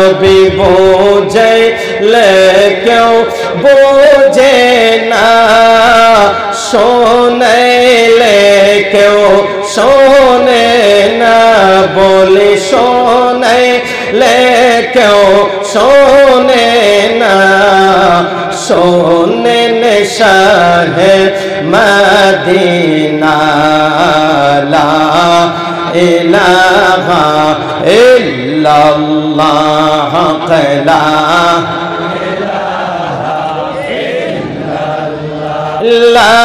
নবী বোঝাইলে কেউ বোঝে না, শোনাইলে কেউ শোনে না, বলে শোনাইলে কেউ শোনে না। শোনেন শাহে মদিনা লা ইলাহা ইল্লাল্লাহ লা লা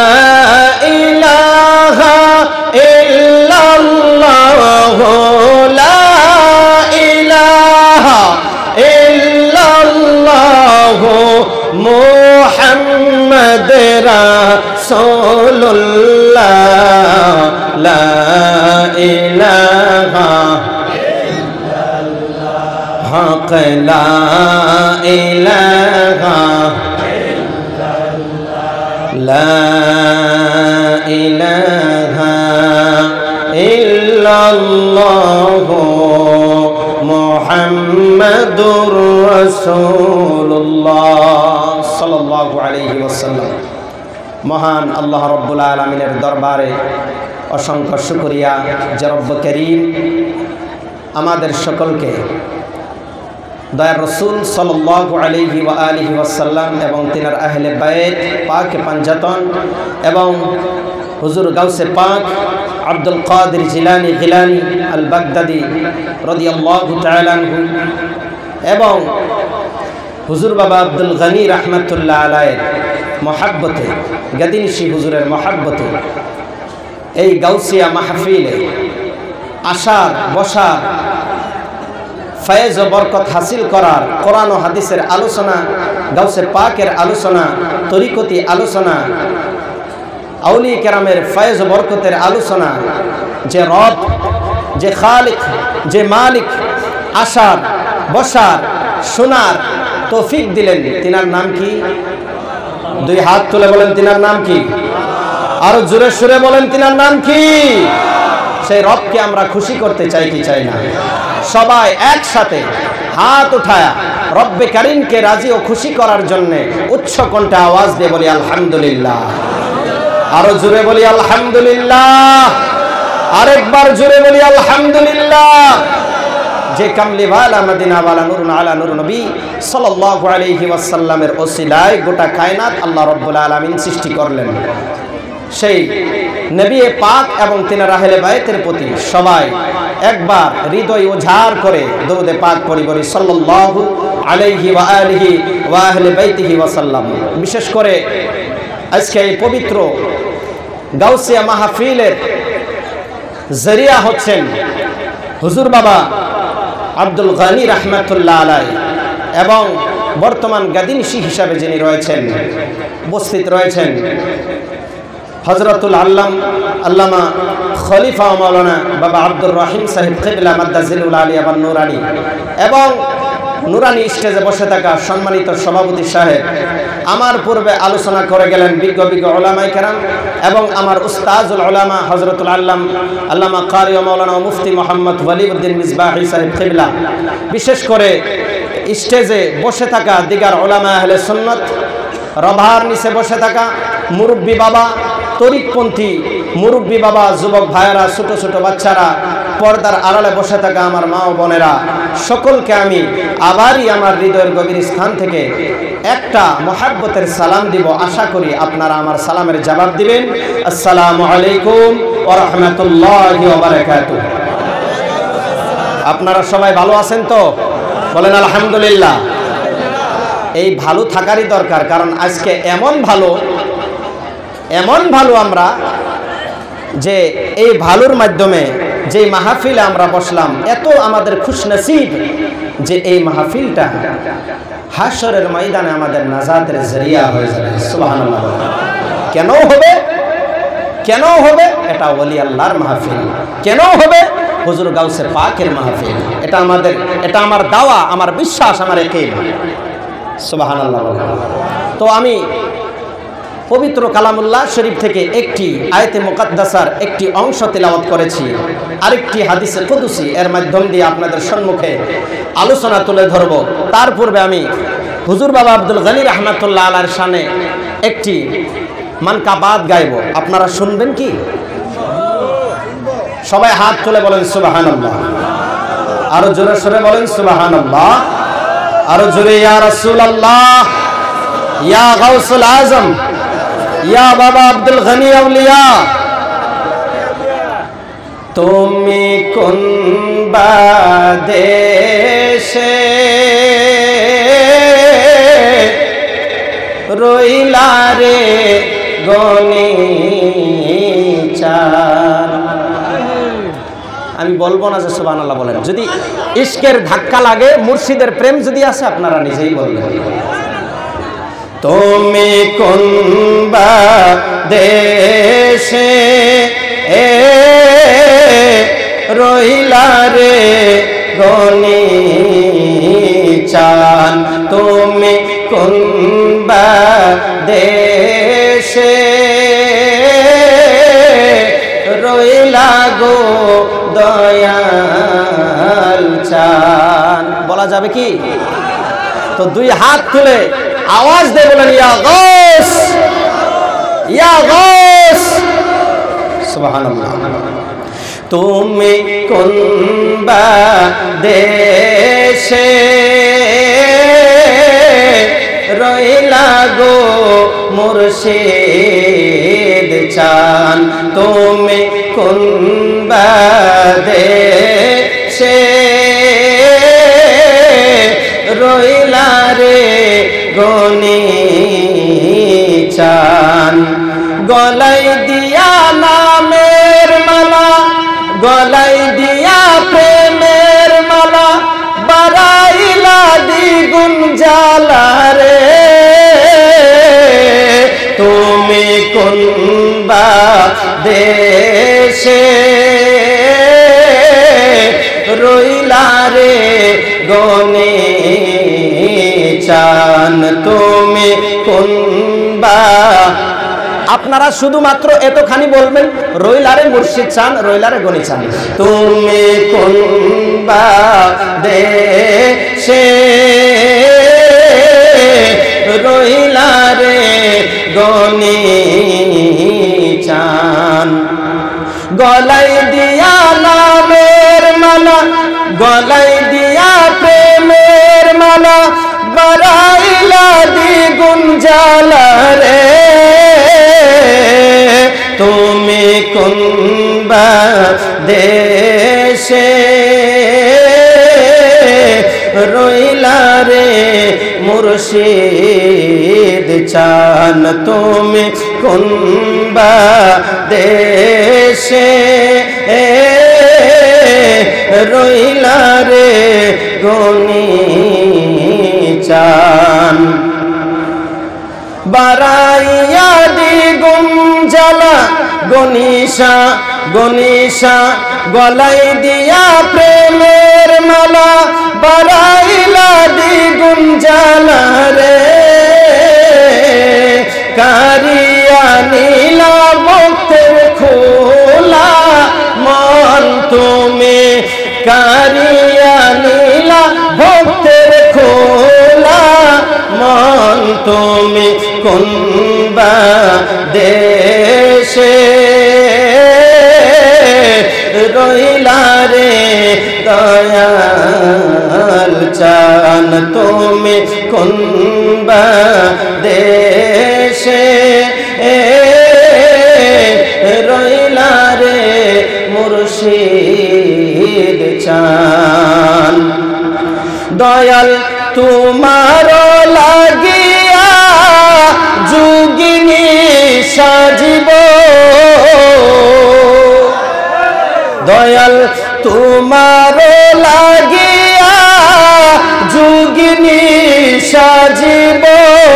ইলাহা ইল্লাল্লাহ লা ইলাহা ইল্লাল্লাহ মুহাম্মদ রাসূলুল্লাহ লা ইলাহা ইল্লাল্লাহ হক লা ইলাহা লা ইলাহা ইল্লাল্লাহ মুহাম্মাদুর রাসূলুল্লাহ সাল্লাল্লাহু আলাইহি ওয়াসাল্লাম। মহান আল্লাহ রাব্বুল আলামিনের দরবারে অসংখ্য শুকরিয়া যে রব্ব করিম আমাদের সকলকে দয়ার রসুল সাল্লাল্লাহু আলাইহি ওয়া আলিহি ওয়াসাল্লাম এবং তিনার আহলে বাইত পাক পাঞ্জাতন এবং হুজুর গাউসে পাক আব্দুল কাদের জিলানী গিলানী আল বাগদাদি রাদিয়াল্লাহু তাআলা আনহু এবং হুজুর বাবা আব্দুল গনি রাহমাতুল্লাহ আলাইহির মহাব্বতে, গাদিনিশি হুজুরের মহাব্বতে এই গাউসিয়া মাহফিলে আসার বসার ফয়েজ ও বরকত হাসিল করার, কোরআন ও হাদিসের আলোচনা, গাউসে পাকের আলোচনা, তরিকতি আলোচনা, আউলিয়া কেরামের ফয়েজ ও বরকতের আলোচনা, যে রব, যে খালিক, যে মালিক আসার বসার শোনার তৌফিক দিলেন, তিনার নাম কি? দুই হাত তুলে বলেন তিনার নাম কি? আরো জোরে সুরে বলেন তিনার নাম কি? সেই রবকে আমরা খুশি করতে চাই কি চাই না? সবাই একসাথে হাত উঠায়া রব্বে কারীমকে রাজি ও খুশি করার জন্য উচ্চ কণ্ঠে আওয়াজ দিয়ে বলি আলহামদুলিল্লাহ। আরো জোরে বলি আলহামদুলিল্লাহ, আরেকবার জোরে বলি আলহামদুলিল্লাহ। যে কামলিওয়ালা মদিনাওয়ালা নূরুন আলা নূর নবী সাল্লাল্লাহু আলাইহি ওয়াসাল্লামের ওসিলায় গোটা কায়নাত আল্লাহ রাব্বুল আলামিন সৃষ্টি করলেন, সেই নবী পাক এবং তিনার আহলে বাইতের প্রতি সবাই একবার হৃদয় উজাড় করে দরুদে পাক পড়ি বলি সাল্লাল্লাহু আলাইহি ওয়া আলিহি ওয়া আহলে বাইতিহি ওয়াসাল্লাম। বিশেষ করে আজকে এই পবিত্র গাউসিয়া মাহফিলের জরিয়া হচ্ছেন হুজুর বাবা আব্দুল গনি রাহমাতুল্লাহ আলাইহি এবং বর্তমান গাদিনিশি হিসাবে যিনি রয়েছেন, উপস্থিত রয়েছেন হযরতুল আল্লামা খলিফা মাওলানা বাবা আব্দুর রহিম সাহেব কিবলা মাদ্দাজিলুল আলিয়া ওয়ান নুরানি এবং নুরানি স্টেজে বসে থাকা সম্মানিত সভাপতি সাহেব, আমার পূর্বে আলোচনা করে গেলেন বিজ্ঞ উলামায়ে কেরাম এবং আমার উস্তাজুল উলামা হযরতুল আল্লামা কারি ও মাওলানা মুফতি মোহাম্মদ ওয়ালিউদ্দিন মিসবাহি সাহেব কিবলা। বিশেষ করে স্টেজে বসে থাকা দিগার উলামা আহলে সুন্নাত, রভার নিচে বসে থাকা মুরব্বী বাবা, তরিকপন্থী মুরব্বী বাবা, যুবক ভাইয়েরা, ছোট ছোট বাচ্চারা, পর্দার আড়ালে বসে থাকা আমার মা ও বোনেরা, সকলকে আমি আবারই আমার হৃদয়ের গভীর স্থান থেকে একটা মহাব্বতের সালাম দিব। আশা করি আপনারা আমার সালামের জবাব দিবেন। আসসালামু আলাইকুম ওয়া রাহমাতুল্লাহি ওয়া বারাকাতুহু। আপনারা সবাই ভালো আছেন তো? বলেন আলহামদুলিল্লাহ। এই ভালো থাকারই দরকার, কারণ আজকে এমন ভালো আমরা যে এই ভালোর মাধ্যমে যে মাহফিলে আমরা বসলাম, এত আমাদের খুশনসিব যে এই মাহফিলটা হাশরের ময়দানে আমাদের নাজাতের জরিয়া হয়ে যাবে। সুবহানাল্লাহ। কেন হবে? এটা ওলি আল্লাহর মাহফিল। কেন হবে? হুজুর গাউসে পাকের মাহফিল। এটা আমার দাওয়া, আমার বিশ্বাস, আমার ইয়াকিন। সুবহানাল্লাহ। তো আমি পবিত্র কালামুল্লাহ শরীফ থেকে একটি আয়াতে মুকাদ্দাসার একটি অংশ তেলাওয়াত করেছি, আরেকটি হাদিসে কুদসি এর মাধ্যম দিয়ে আপনাদের সম্মুখে আলোচনা তুলে ধরব। তার পূর্বে আমি হুজুর বাবা আব্দুল গনি রহমাতুল্লাহ আলাইহির শানে একটি মানকাবাত গাইব, আপনারা শুনবেন কি? সবাই হাত তুলে বলেন সুবহানাল্লাহ, আরো জোরে সরে বলেন সুবহানাল্লাহ, আরো জোরে ইয়া রাসূলুল্লাহ, ইয়া গাউসুল আজম, ইয়া বাবা আব্দুল গনি আউলিয়া। তুমি কোন দেশে রইলা রে গনি চার। আমি বলবো না যে সুবহানাল্লাহ বলেন, যদি ইশকের ধাক্কা লাগে, মুর্শিদের প্রেম যদি আসে আপনারা নিজেই বলবেন। তুমি কোন দেশে রইলা রে গনি চান, তুমি কোন দেশে রইলা গো দয়াল চান। বলা যাবে কি? তো দুই হাত তুলে আওয়াজ দিয়ে বলেন ইয়া গাউস, ইয়া গাউস, সুবহানাল্লাহ। তুমি কোন দেশে রইলা গো মুর্শিদ চান, তুমি কোন দেশে রইলা রে গনি চান। গলাই দিয়া নামের মালা, গলাই দিয়া প্রেমের মালা, বাড়াইলা দ্বিগুণ জ্বালা রে। তুমি কোন দেশে রইলা রে গনি চান, তুমি কোন আপনারা শুধুমাত্র এতখানি বলবেন, রইলারে মুর্শিদ চান, রইলারে গনি চান। তুমি কোন দেশে রইলারে গনি চান। গলাই দিয়া নামের মালা, গলাই দিয়া প্রেমের মালা, বাড়াইলা দ্বিগুণ জ্বালা রে। তুমি কোন দেশে রইলা রে মুর্শিদ চান, তুমি কোন দেশে রইলা রে গনি চান। বারাইয়া দ্বিগুণ জ্বালা গনিশা, গনিশা গলাই দিয়া প্রেমের মালা, বারাইলা দ্বিগুণ জ্বালা রে। কারিয়া নীলা ভক্তের খোলা মন, তুমি কারিয়া নীলা ভক্তের খোলা মন, তুমি কোন দেশে রইলা রে দয়াল চান, তুমি কোন দেশে রইলা রে মুর্শিদ চান। দয়াল তোমার লাগিয়া যুগিনী সাজিব, দয়াল তোমার লাগিয়া যুগিনী সাজিব,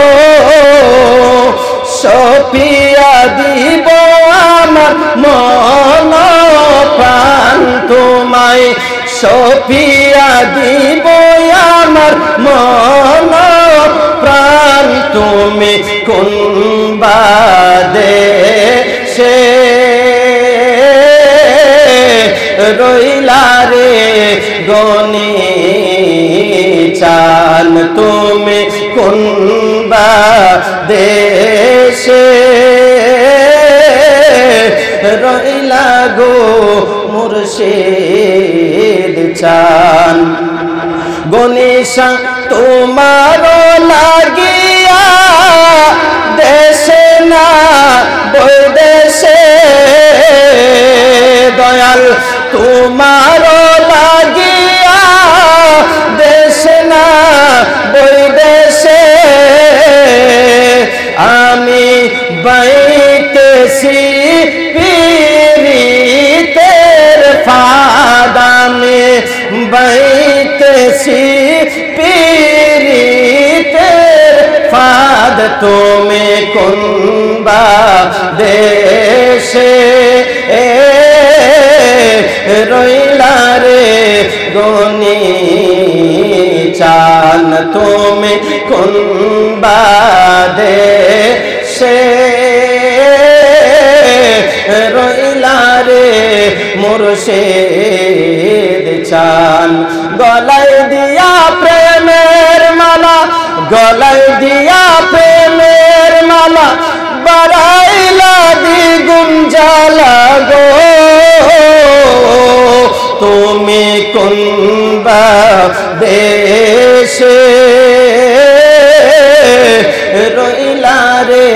সপিয়া দিব আমার মন প্রাণ তোমায়, সপিয়া দিব আমার মন প্রাণ, তুমি কোন দেশে রইলা রে গনি চান তুমি কোন দেশে রইলা গো মুর্শিদ চান গনিশা তোমার লাগিয়া দেশে না বৈদেশে দয়াল তোমার লাগিয়া দেশে না বৈদেশে আমি বাইতেছি পীরিতের ফাঁদ আমি বাইতেছি পীরিতের ফাঁদ তুমি কোন দেশে রইলা রে গনি চান তুমি কোন দেশে রইলা রে মুর্শিদ চান গলায় দিয়া প্রেমের মালা গলায় দিয়া প্রেমের মালা বাড়াইলা দ্বিগুণ জ্বালা গো তুমি কোন দেশে রইলা রে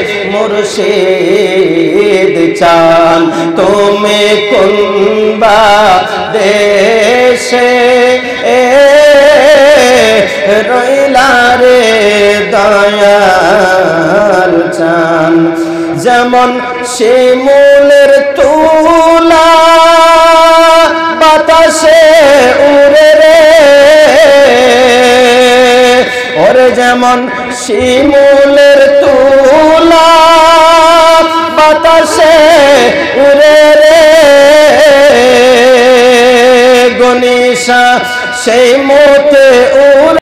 মুর্শিদ চান তুমি কোন দেশে রইলা রে দয়াল চান যেমন শিমুলের তুলা বাতাসে উড়ে রে ওরে যেমন শিমুলের তুলা বাতাসে উড়ে রে গনিশা সেই মতে উড়ে